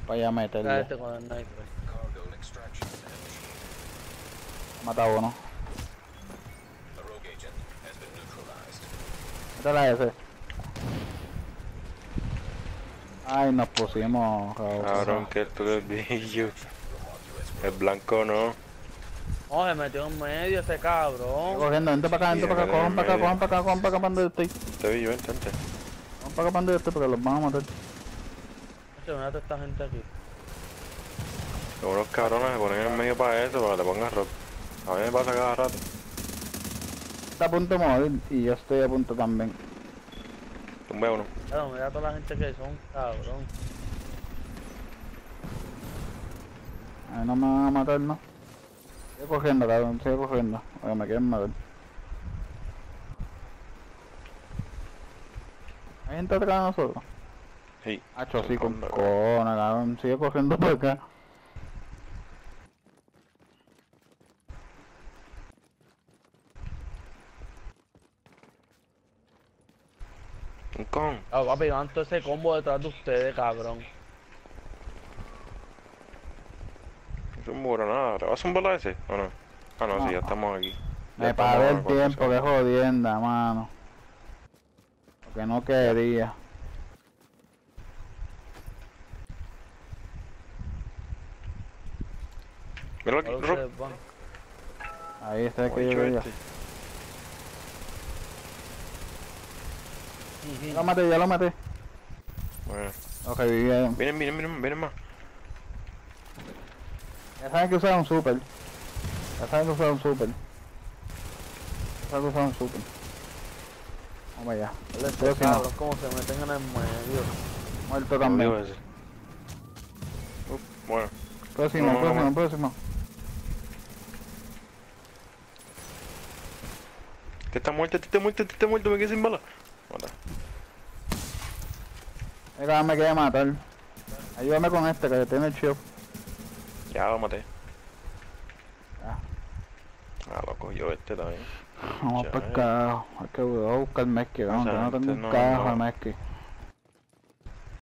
allá a meterle. Cállate con el sniper. Mata a uno. Métela ese. Ay, nos pusimos, Cabrón, que esto que es billo. El blanco no. Oh, se metió en medio ese cabrón. Cogiendo, vente para acá, vente para acá, cojan para acá, cojan para acá, cojan para acá, para donde yo estoy. Te vi yo, entonces. Cojan para acá, para donde yo estoy, porque los van a matar. Mírate esta gente aquí. Unos cabrones se ponen en el medio para eso, para que te pongas rock. A mí me pasa cada rato. Está a punto de morir y yo estoy a punto también. Tumbé uno. Claro, mira a toda la gente que son, cabrón. A mí no me van a matar, ¿no? Sigue cogiendo, cabrón, sigue cogiendo. Porque me quieren matar. ¿Hay gente atrás de nosotros? Sí. Hacho, sí, con Anda, cona, cabrón. Sigue cogiendo por acá. Un con. Ah, papi, van todo ese combo detrás de ustedes, cabrón. Es un muro, nada. ¿Te vas a zumbar a ese o no? Ah, no, sí, ya estamos aquí. Me paré el tiempo, que jodienda, mano. Porque no quería. Mira aquí, Ahora rock. ustedes van. Ahí está el Como que ha yo dicho veía. este. Ya lo maté, ya lo maté. Bueno. Lo reviví. Vienen más. Ya saben que usar un super. Ya saben que usar un super. Ya saben que usar un super. Vamos allá. Este Próximo. cabrón, como se meten en el medio. Muerto Como digo también. ese. Bueno. Próximo, No, próximo, no. próximo. Este está muerto, me quedé sin bala. Mata. Mira, me quería matar. Ayúdame con este que tiene el shield. Ya lo maté. Ya. Ah, lo cogió este también. Vamos Ya, para el carajo. Es que voy a buscar Messi, Esa no tengo gente un no, carajo no. de Messi.